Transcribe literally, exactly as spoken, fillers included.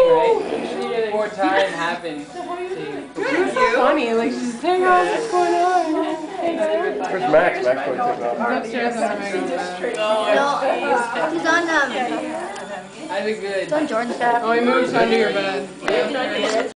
right? Before time happened. She's so funny, like she's just, hey guys, what's going on? Where's Max? Max went to take off. He's upstairs on the regular bed. No, he's on, um, I'd be good. he's on Jordan's bed. Oh, he moved under your bed.